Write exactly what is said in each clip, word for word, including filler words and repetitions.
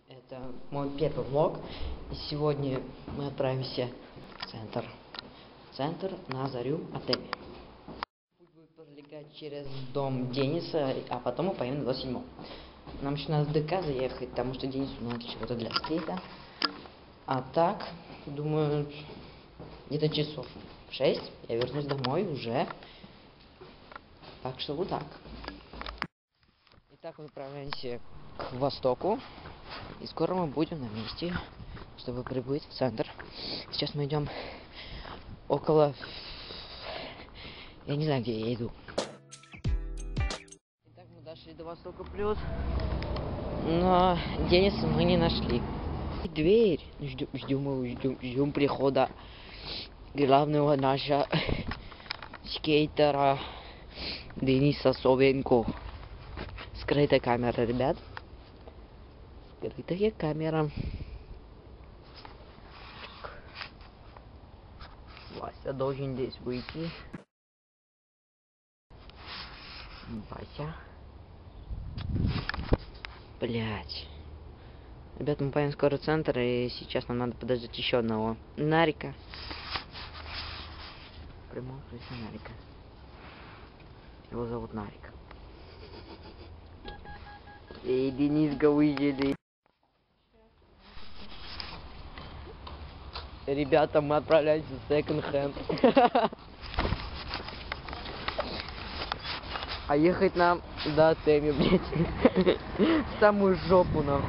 Это мой первый влог, и сегодня мы отправимся в центр. Центр на Зарю отель. Путь будет пролегать через дом Дениса, а потом мы поедем на двадцать седьмой. Нам еще надо в ДК заехать, потому что Денису надо чего-то для скейта. А так, думаю, где-то часов в шесть я вернусь домой уже. Так что вот так. Итак, мы отправляемся к востоку. И скоро мы будем на месте, чтобы прибыть в центр. Сейчас мы идем около... Я не знаю, где я иду. Итак, мы дошли до Востока Плюс. Но Дениса мы не нашли. Дверь. Ждем, ждем, ждем, ждем прихода главного нашего скейтера Дениса Совенко. Скрытая камера, ребят. Скрытая камера. Вася должен здесь выйти. Вася. Блять. Ребят, мы поедем скоро в центр, и сейчас нам надо подождать еще одного Нарика. В прямом смысле Нарика. Его зовут Нарик. Эй, Дениска, выйди. Ребята, мы отправляемся в секонд-хенд. А ехать нам до отеля, блядь. В самую жопу, нахуй.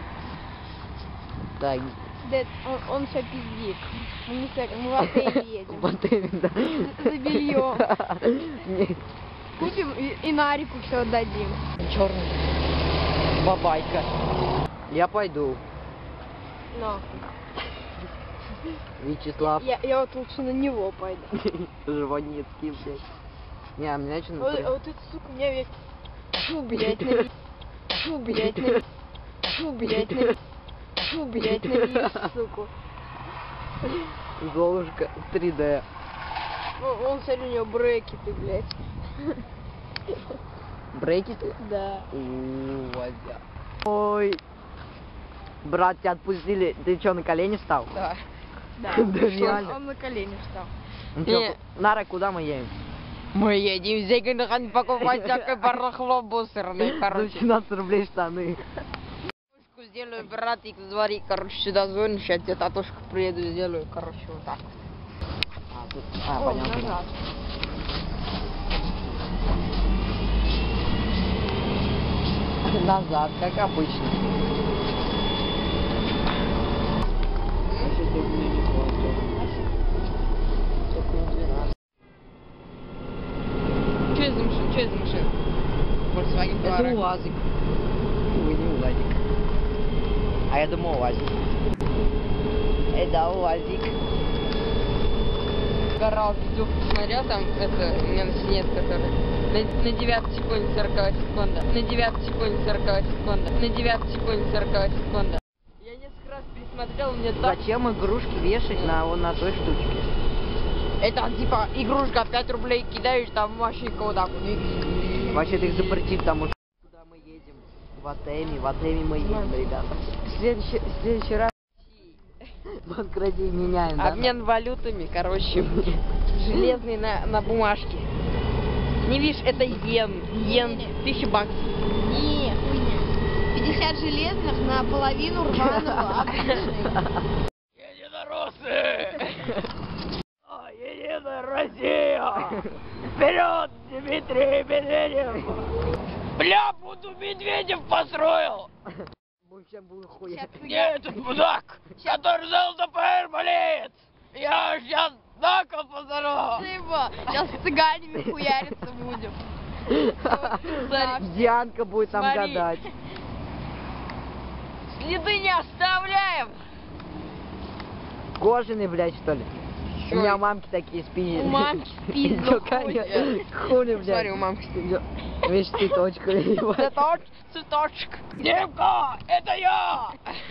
Так. Дед, он, он сейчас пиздит. Мы не секонд, мы в отель едем. В отеле, да. За бельем. Купим и, и Нарику все отдадим. Черный. Бабайка. Я пойду. Но. Вячеслав. Я, я вот лучше на него пойду. Жванецкий, блядь. Не, а мне что-то... Вот, вот это, сука, меня весь... Фу, блядь, на вид. Фу, блядь, на вид. Фу, блядь, на вид. Фу, блядь, на вид, сука. Золушка три дэ. Он, он, смотри, у него брекеты, блядь. Брекеты? Да. Ууу, Вася. Ой. Брат, тебя отпустили. Ты что, на колени встал? Да. Да. Да, реально. Он, он на колени встал. Ну чё, Нара, куда мы едем? Мы едем в секонд-хенд покупать всякое барахло мусорное, короче. За семнадцать рублей штаны. Татушку сделаю, братик, звори, короче, сюда звоню, сейчас тебе татушку приеду, сделаю, короче, вот так вот. А, тут... а О, понятно. назад. Назад, как обычно. Что это за машина? Что это за машина? Volkswagen Это Touareg. УАЗик. Ой, не УАЗик. А я думал УАЗик. Это УАЗик. Горал видюх, смотрел там, это, у меня на синет, который на, на девятой секунде сороковая секунда, на девятой секунде сороковая секунда, на девятой секунде сороковая секунда. Я несколько раз пересмотрел, мне так... Зачем игрушки вешать на, вот на той штучке? Это типа игрушка пять рублей кидаешь, там вообще вот так вот. Вообще ты их запретил, потому что... Куда мы едем? В Атеме, в Атеме мы едем, ребята. Следующий, следующий раз... Банкротей меняем, да? Обмен валютами, короче, железный на, на бумажке. Не видишь, это йен, йен, тысяча баксов. Не, хуйня. пятьдесят железных на половину рваного обычных. Единороссы! Единая Россия! Вперед, Дмитрий Медведев! Бля, буду Медведев построил! Сейчас буду хуя. Нет, этот мудак, который за ЛДПР болеет! Я сейчас на кол позору! Сейчас с цыганами хуяриться будем. Дианка будет там Смотри. гадать. Следы не оставляем! Кожаный, блядь, что ли? Чё? У меня мамки такие спиздили. У мамки спиздил, Хули, блядь. Смотри, у мамки спиздил. Видишь, цветочку. Цветоч, цветочек. Немка, это я!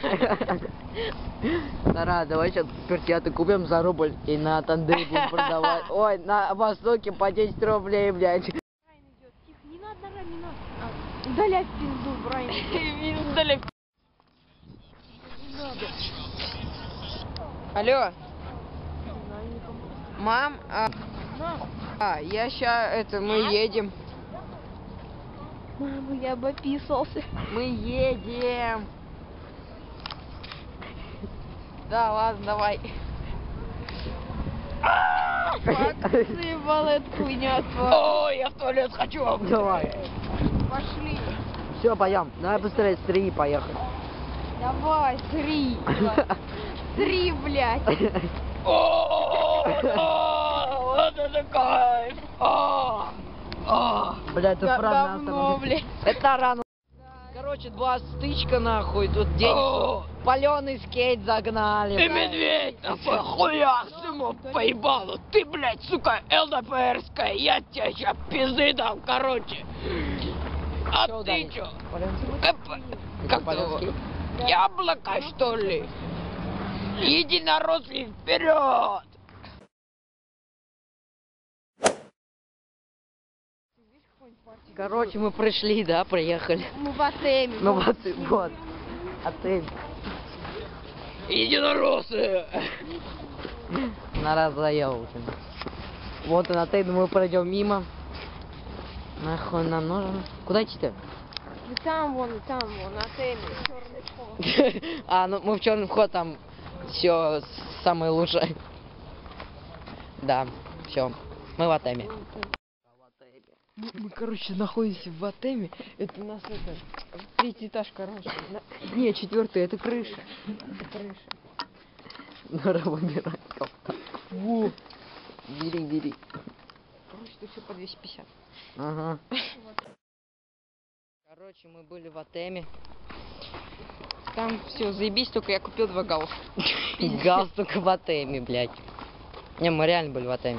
Нара, давай сейчас перчатки купим за рубль и на тандере будем продавать. Ой, на Востоке по десять рублей, блядь. Тихо, не надо, не надо. Удалять пизду, Брайан. Удаляй. Алло. Мам, а, а я ща, это, мы едем. Мама, я бы описался. Мы едем. Да, ладно, давай. Заебала эта хуйня твоя. Ой, я в туалет хочу. Давай. Пошли. Все, пойдем. Давай быстрее, с три поехали. Давай, три. Три, блядь. Вот это кайф. Блядь, тут Г- правда говно, блядь. Это рано. Короче, два стычка нахуй, тут день. Паленый скейт загнали. Ты блядь. медведь, нахуй, хуя ему поебало. Ты, блядь, сука, ЛДПРская, я тебе сейчас пизды дам, короче. А Чё ты удалить? чё? Паленский? Эп, Как Паленский? ты? Яблоко, что ли? Единоросский вперед! Короче, мы пришли, да, приехали. Мы в Атеме. Ну вот, вот. Отель. Единороссы! На раз заел уже. Вот он отель, мы пройдем мимо. Нахуй нам нужен. Куда идти-то? И там вон, и там вон, Атеме. Черный вход. А, ну мы в черный вход, там все самое лучшее. Да, все. Мы в Атеме. Мы, мы, короче, находимся в Атеме. Это у нас это третий этаж, короче. На... Не, четвертый, это крыша. Это крыша. Надо выбирать как-то. Во. Бери, бери. Короче, ты все по двести пятьдесят. Ага. Короче, мы были в Атеме. Там все, заебись, только я купил два галла. Галстук в Атеме, блядь. Не, мы реально были в Атеме.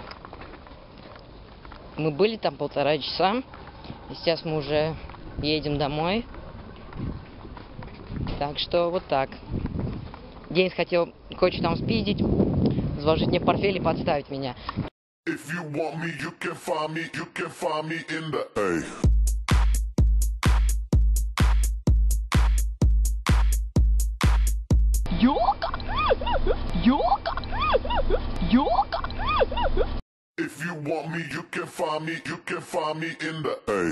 Мы были там полтора часа. И сейчас мы уже едем домой. Так что вот так. Денис хотел кое-что там спиздить, заложить мне портфель и подставить меня. If you want me, you can find me, you can find me in the A. Ёлка! Ёлка! Ёлка! If you want me, you can find me, you can find me in the A.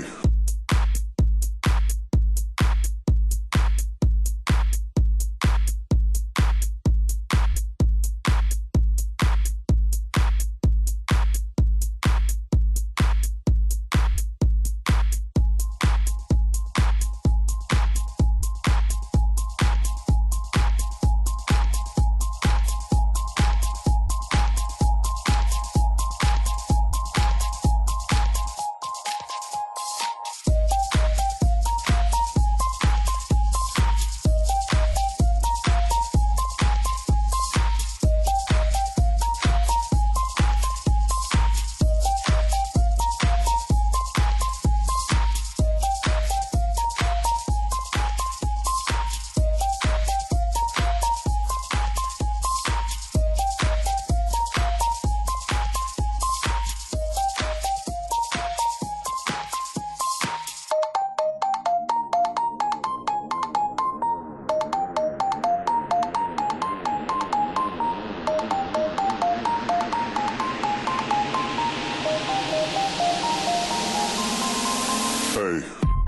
Hey.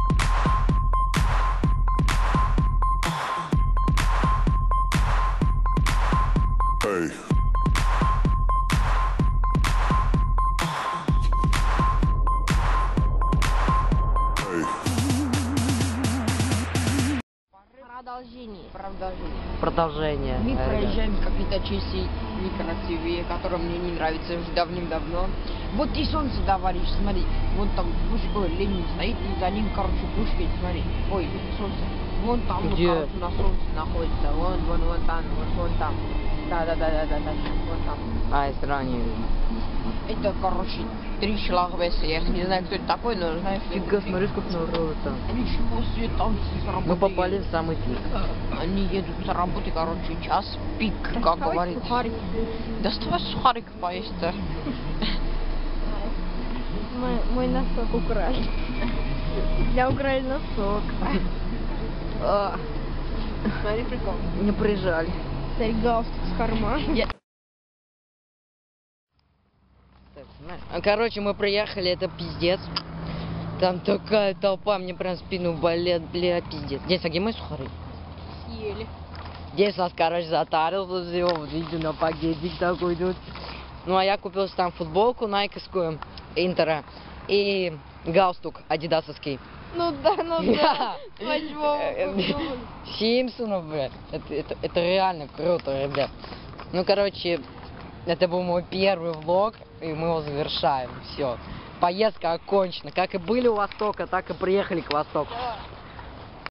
Hey. Hey. Продолжение. Продолжение. Продолжение. Мы э, проезжаем какие-то части некрасивые, которые мне не нравятся уже давным-давно. Вот и солнце, товарищ, смотри. Вот там мужской Ленин стоит, и за ним, короче, Пушкин, смотри. Ой, солнце. Вон там, вот, Где? короче, на солнце находится. Вон, вон, вон там, вон, вон там. Да-да-да-да-да, вон там. А, я сразу не видно. Это, короче, три шлагбеса. Я не знаю, кто это такой, но знаю, что Фига, это. смотри, сколько народу там. Ничего себе, там все с работы Мы попали едут. в самый пик. Они едут с работы, короче, час пик, как говорится. Доставай сухариков поесть-то. Мой, мой носок украли. Я украли носок. А, Смотри, прикол. Не прижали. Смотри, галстук с кармана. Я- Так, знаешь, а, короче, мы приехали, это пиздец. Там такая толпа, мне прям спину болит, бля, пиздец. Здесь, а где мои сухари? Съели. Здесь нас, короче, затарил, всего, вот видите, на пакетик такой тут. Ну, а я купил там футболку найковскую, Интера, и галстук адидасовский. Ну да, ну да. Возьмем. Симпсонов, блядь. Это, это, это реально круто, ребят. Ну, короче, это был мой первый влог, и мы его завершаем. Все. Поездка окончена. Как и были у Востока, так и приехали к Востоку.